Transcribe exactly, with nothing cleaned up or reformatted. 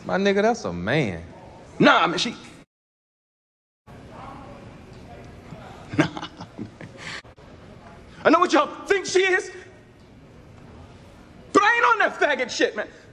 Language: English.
My nigga, that's a man. Nah, man, she... Nah. I know what y'all think she is, but I ain't on that faggot shit, man.